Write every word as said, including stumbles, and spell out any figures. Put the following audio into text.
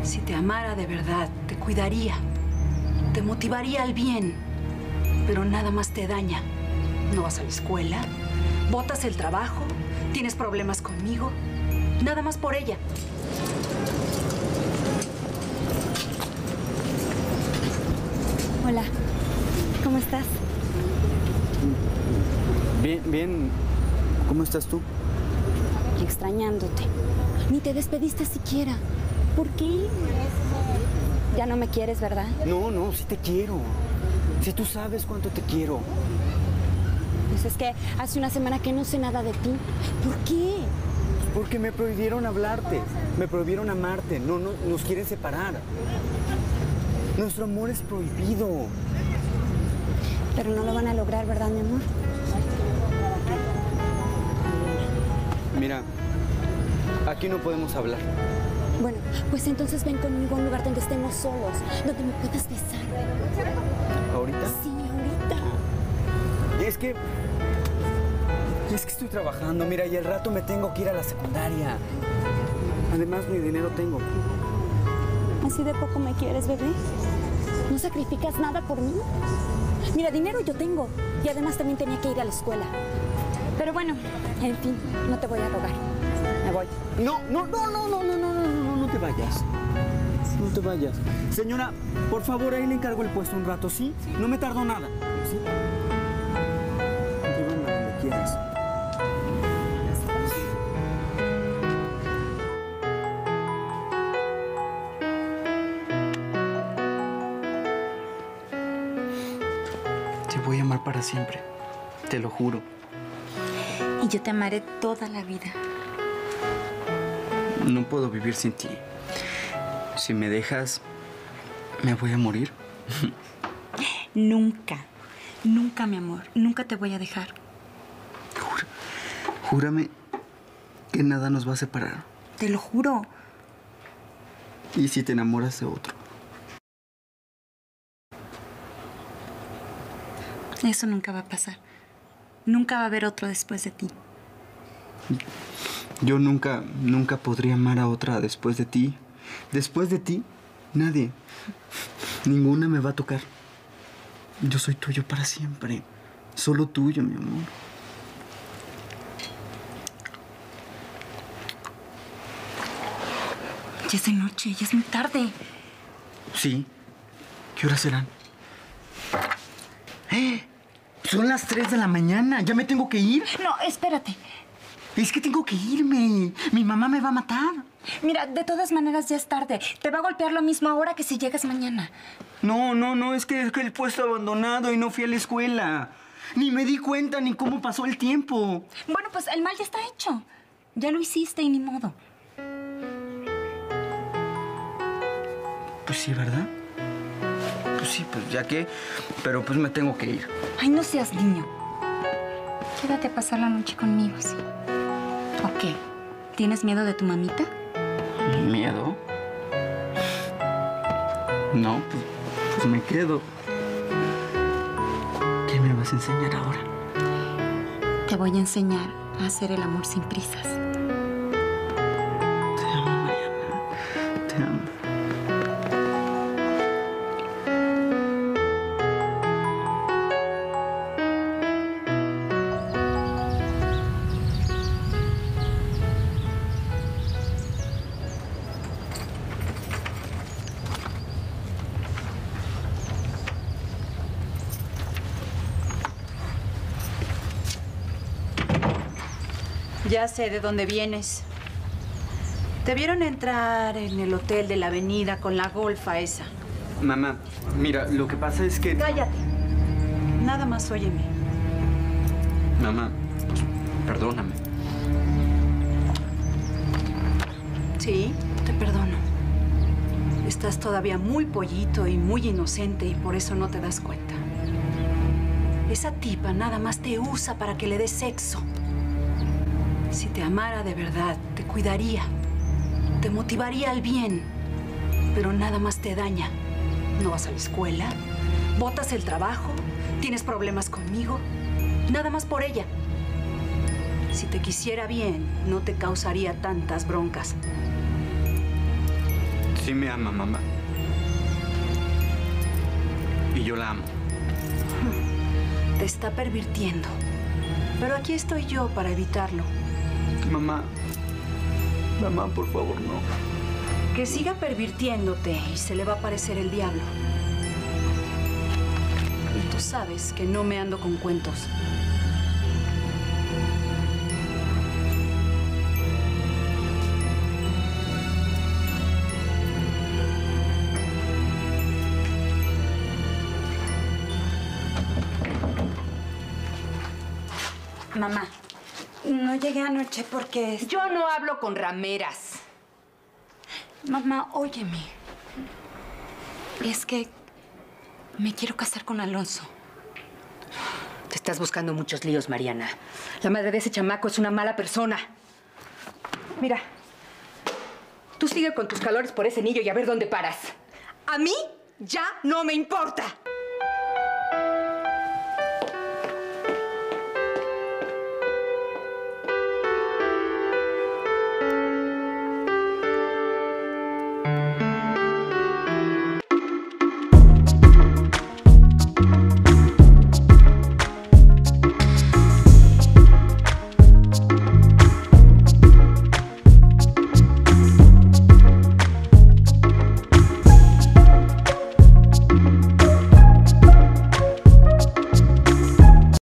Si te amara de verdad, te cuidaría, te motivaría al bien, pero nada más te daña. No vas a la escuela, botas el trabajo, tienes problemas conmigo, nada más por ella. Hola, ¿cómo estás? Bien, bien. ¿Cómo estás tú? Extrañándote. Ni te despediste siquiera. ¿Por qué? Ya no me quieres, ¿verdad? No, no, sí te quiero. Si tú sabes cuánto te quiero. Pues es que hace una semana que no sé nada de ti. ¿Por qué? Porque me prohibieron hablarte, me prohibieron amarte, no, no, nos quieren separar. Nuestro amor es prohibido. Pero no lo van a lograr, ¿verdad, mi amor? Mira, aquí no podemos hablar. Bueno, pues entonces ven conmigo a un lugar donde estemos solos, donde me puedas besar. ¿Ahorita? Sí, ahorita. Y es que... Es que estoy trabajando, mira, y al rato me tengo que ir a la secundaria. Además, ni dinero tengo. ¿Así de poco me quieres, bebé? ¿No sacrificas nada por mí? Mira, dinero yo tengo. Y además también tenía que ir a la escuela. Pero bueno, en fin, no te voy a rogar. Me voy. No, no, no, no, no, no, no, no, no, no te vayas. No te vayas. Señora, por favor, ahí le encargo el puesto un rato, ¿sí? No me tardo nada. ¿Sí? Llévame a donde quieras. Te voy a amar para siempre. Te lo juro. Y yo te amaré toda la vida. No puedo vivir sin ti. Si me dejas, ¿me voy a morir? Nunca, nunca, mi amor, nunca te voy a dejar. Jura, júrame que nada nos va a separar. Te lo juro. ¿Y si te enamoras de otro? Eso nunca va a pasar. Nunca va a haber otro después de ti. Yo nunca, nunca podría amar a otra después de ti. Después de ti, nadie. Ninguna me va a tocar. Yo soy tuyo para siempre. Solo tuyo, mi amor. Ya es de noche, ya es muy tarde. Sí. ¿Qué horas serán? ¡Eh! Son las tres de la mañana. ¿Ya me tengo que ir? No, espérate. Es que tengo que irme. Mi mamá me va a matar. Mira, de todas maneras ya es tarde. Te va a golpear lo mismo ahora que si llegas mañana. No, no, no. Es que, es que el puesto abandonado y no fui a la escuela. Ni me di cuenta ni cómo pasó el tiempo. Bueno, pues el mal ya está hecho. Ya lo hiciste y ni modo. Pues sí, ¿verdad? Pues sí, pues ya que... Pero pues me tengo que ir. Ay, no seas niño. Quédate a pasar la noche conmigo, ¿sí? ¿O qué? ¿Tienes miedo de tu mamita? ¿Miedo? No, pues, pues me quedo. ¿Qué me vas a enseñar ahora? Te voy a enseñar a hacer el amor sin prisas. Te amo, Mariana. Te amo. Ya sé de dónde vienes. Te vieron entrar en el hotel de la avenida con la golfa esa. Mamá, mira, lo que pasa es que... Cállate. Nada más óyeme. Mamá, pues, perdóname. Sí, te perdono. Estás todavía muy pollito y muy inocente y por eso no te das cuenta. Esa tipa nada más te usa para que le des sexo. Si te amara de verdad, te cuidaría, te motivaría al bien, pero nada más te daña. No vas a la escuela, botas el trabajo, tienes problemas conmigo, nada más por ella. Si te quisiera bien, no te causaría tantas broncas. Sí me ama, mamá. Y yo la amo. Te está pervirtiendo. Pero aquí estoy yo para evitarlo. Mamá. Mamá, por favor, no. Que siga pervirtiéndote y se le va a aparecer el diablo. Y tú sabes que no me ando con cuentos. Mamá, no llegué anoche porque... Yo no hablo con rameras. Mamá, óyeme. Es que me quiero casar con Alonso. Te estás buscando muchos líos, Mariana. La madre de ese chamaco es una mala persona. Mira, tú sigue con tus calores por ese niño y a ver dónde paras. A mí ya no me importa.